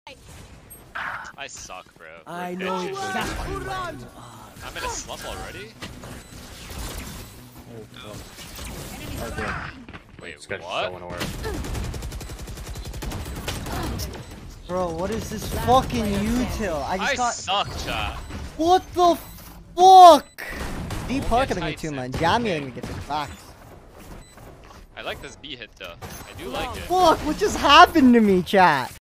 I suck, bro. I We're know bitches. exactly. I'm in a slump already? Wait, This guy's what? so unaware. Bro, what is this fucking util? I just got. suck, chat. What the fuck? D We'll Park get I think tight too, soon. man. Jammy I Okay. think we get the facts. I like this B hit though. I do like it. Fuck, what just happened to me, chat?